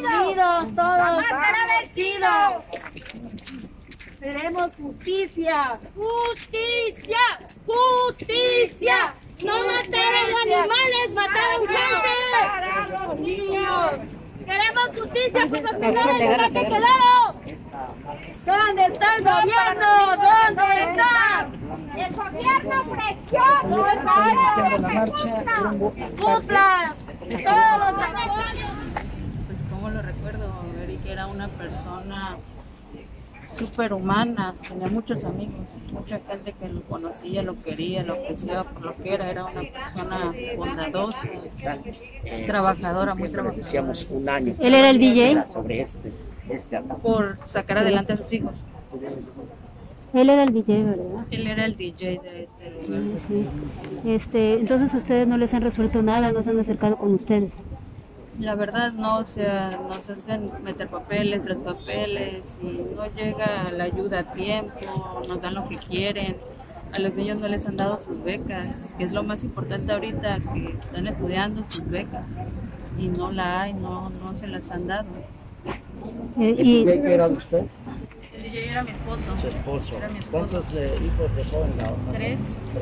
unidos todos. Jamás será vencido. Queremos justicia. Justicia. Justicia. No mataron animales, mataron gente. Para los niños. Queremos justicia por los criminales que quedaron. ¿Dónde está el gobierno? ¿Dónde está? El gobierno presiona. Cumpla todos los acuerdos. Pues como lo recuerdo, Eric era una persona súper humana, tenía muchos amigos, mucha gente que lo conocía, lo quería, lo apreciaba por lo que era una persona bondadosa, trabajadora, muy trabajadora. Decíamos un año. ¿Él era el DJ? Sobre este ataque. Por sacar adelante a sus hijos. Él era el DJ, ¿verdad? Él era el DJ de este lugar. Sí. Entonces ustedes no les han resuelto nada, no se han acercado con ustedes. La verdad no, o sea, nos hacen meter papeles tras papeles y no llega la ayuda a tiempo, nos dan lo que quieren. A los niños no les han dado sus becas, que es lo más importante ahorita, que están estudiando sus becas y no la hay, no se las han dado. ¿El DJ que era usted? El DJ era mi esposo. Su esposo. Era mi esposo. ¿Cuántos hijos dejó en la otra? Tres.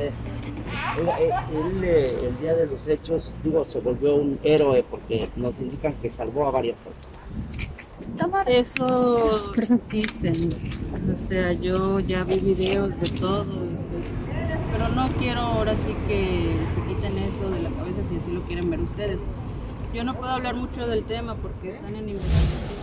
Él, el día de los hechos, se volvió un héroe porque nos indican que salvó a varias personas. Eso dicen, o sea, yo ya vi videos de todo, pues, pero no quiero ahora sí que se quiten eso de la cabeza si así lo quieren ver ustedes. Yo no puedo hablar mucho del tema porque están en investigación.